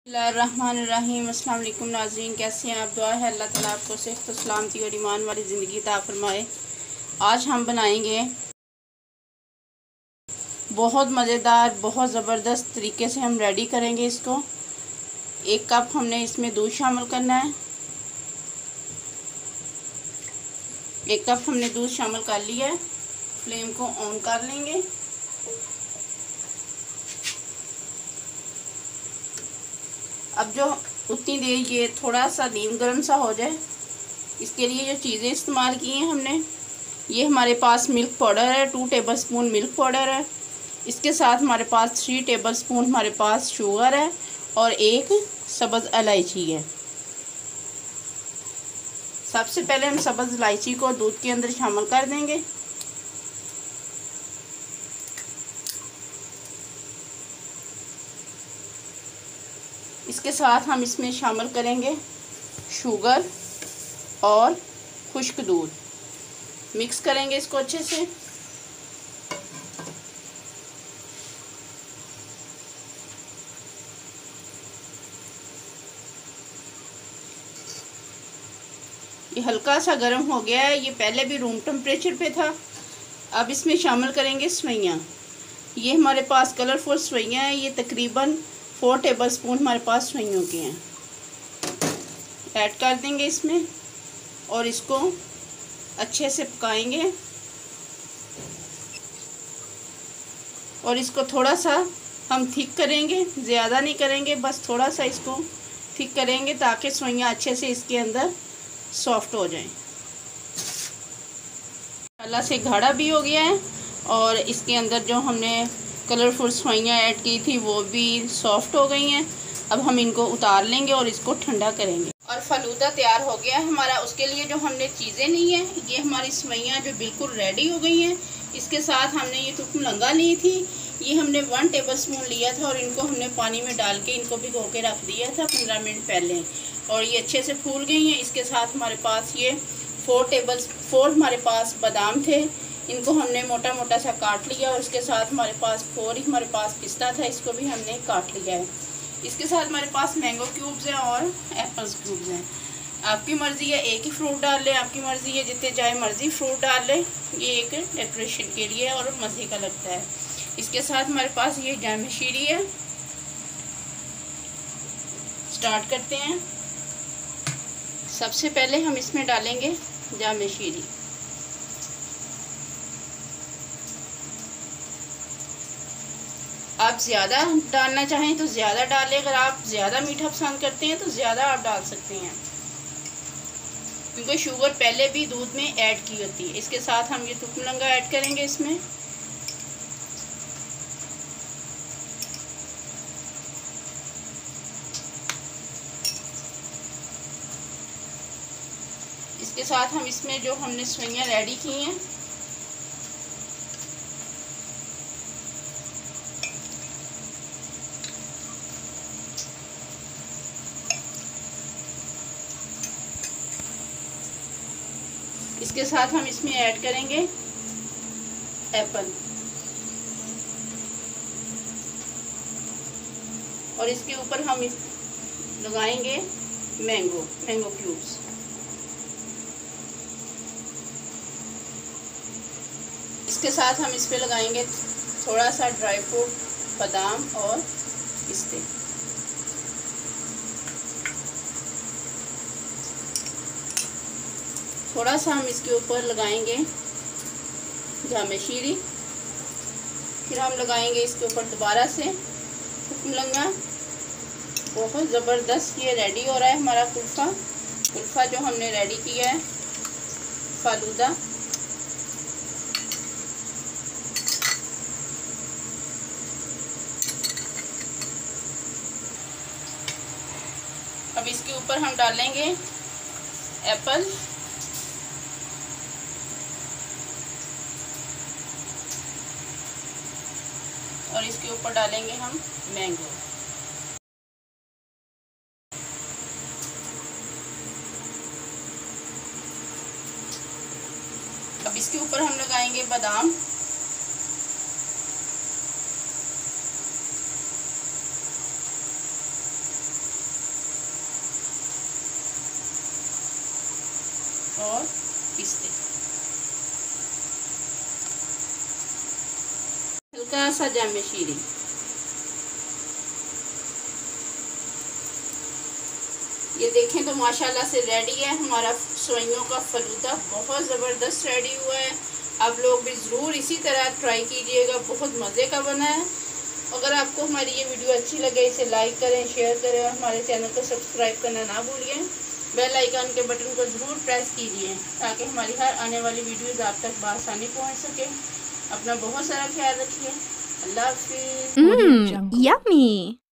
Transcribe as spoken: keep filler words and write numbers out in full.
बिस्मिल्लाहिर्रहमानिर्रहीम। अस्सलाम वालेकुम नाज़रीन, कैसे हैं आप? दुआ है अल्लाह ताला आपको सेहत व सलामती और ईमान वाली ज़िंदगी अता फरमाए। आज हम बनाएंगे बहुत मज़ेदार, बहुत ज़बरदस्त तरीके से हम रेडी करेंगे इसको। एक कप हमने इसमें दूध शामिल करना है। एक कप हमने दूध शामिल कर लिया है। फ्लेम को ऑन कर लेंगे। अब जो उतनी देर ये थोड़ा सा नीम गर्म सा हो जाए, इसके लिए जो चीज़ें इस्तेमाल की हैं हमने, ये हमारे पास मिल्क पाउडर है, टू टेबलस्पून मिल्क पाउडर है। इसके साथ हमारे पास थ्री टेबलस्पून हमारे पास शुगर है और एक सब्ज़ इलायची है। सबसे पहले हम सब्ज़ इलायची को दूध के अंदर शामिल कर देंगे। इसके साथ हम इसमें शामिल करेंगे शुगर और खुश्क दूध। मिक्स करेंगे इसको अच्छे से। ये हल्का सा गर्म हो गया है, ये पहले भी रूम टेम्परेचर पे था। अब इसमें शामिल करेंगे सवैयाँ। ये हमारे पास कलरफुल सवैयाँ हैं, ये तकरीबन फोर टेबलस्पून हमारे पास सवैयों के हैं। ऐड कर देंगे इसमें और इसको अच्छे से पकाएंगे। और इसको थोड़ा सा हम थिक करेंगे, ज़्यादा नहीं करेंगे, बस थोड़ा सा इसको थिक करेंगे ताकि सवैयाँ अच्छे से इसके अंदर सॉफ्ट हो जाएं। अल्लाह से गाढ़ा भी हो गया है और इसके अंदर जो हमने कलरफुल सवैयाँ ऐड की थी वो भी सॉफ्ट हो गई हैं। अब हम इनको उतार लेंगे और इसको ठंडा करेंगे। और फलूदा तैयार हो गया है हमारा। उसके लिए जो हमने चीज़ें ली हैं, ये हमारी सवैयाँ जो बिल्कुल रेडी हो गई हैं। इसके साथ हमने ये तुकमलंगा ली थी, ये हमने वन टेबलस्पून लिया था और इनको हमने पानी में डाल के इनको भिगो के रख दिया था पंद्रह मिनट पहले, और ये अच्छे से फूल गई हैं। इसके साथ हमारे पास ये फोर टेबल फोर हमारे पास बादाम थे, इनको हमने मोटा मोटा सा काट लिया। और इसके साथ हमारे पास फोर ही हमारे पास पिस्ता था, इसको भी हमने काट लिया है। इसके साथ हमारे पास मैंगो क्यूब्स हैं और एप्पल्स क्यूब्स हैं। आपकी मर्ज़ी है एक ही फ्रूट डाल लें, आपकी मर्ज़ी है जितने चाहे मर्ज़ी फ्रूट डाल लें। ये एक डेकोरेशन के लिए और मज़े का लगता है। इसके साथ हमारे पास ये जाम शीरी है। स्टार्ट करते हैं। सबसे पहले हम इसमें डालेंगे जाम शीरी। आप ज़्यादा डालना चाहें तो ज़्यादा डालें, अगर आप ज़्यादा मीठा पसंद करते हैं तो ज़्यादा आप डाल सकते हैं, क्योंकि शुगर पहले भी दूध में ऐड की होती है। इसके साथ हम ये तुकमलंगा ऐड करेंगे इसमें। इसके साथ हम इसमें जो हमने सवैयाँ रेडी की हैं इसके साथ हम इसमें ऐड करेंगे एप्पल और इसके ऊपर हम लगाएंगे मैंगो मैंगो क्यूब्स। इसके साथ हम इस पे लगाएंगे थोड़ा सा ड्राई फ्रूट, बादाम और पिस्ते। थोड़ा सा हम इसके ऊपर लगाएंगे जाम शीरी। फिर हम लगाएंगे इसके ऊपर दोबारा से तुकमलंगा। बहुत ज़बरदस्त ये रेडी हो रहा है हमारा कुल्फ़ा कुल्फ़ा जो हमने रेडी किया है, फालूदा। अब इसके ऊपर हम डालेंगे एप्पल और इसके ऊपर डालेंगे हम मैंगो। अब इसके ऊपर हम लगाएंगे बादाम और पिस्ते, हल्का सा जामे शीरी। ये देखें तो माशाल्लाह से रेडी है हमारा सेवइयों का फलूदा, बहुत ज़बरदस्त रेडी हुआ है। आप लोग भी ज़रूर इसी तरह ट्राई कीजिएगा, बहुत मज़े का बना है। अगर आपको हमारी ये वीडियो अच्छी लगे इसे लाइक करें, शेयर करें और हमारे चैनल को सब्सक्राइब करना ना भूलिए। बेल आइकन के बटन को ज़रूर प्रेस कीजिए ताकि हमारी हर आने वाली वीडियोज़ आप तक बआसानी पहुँच सके। अपना बहुत सारा ख्याल रखिए। अल्लाह हाफिज़। Yummy.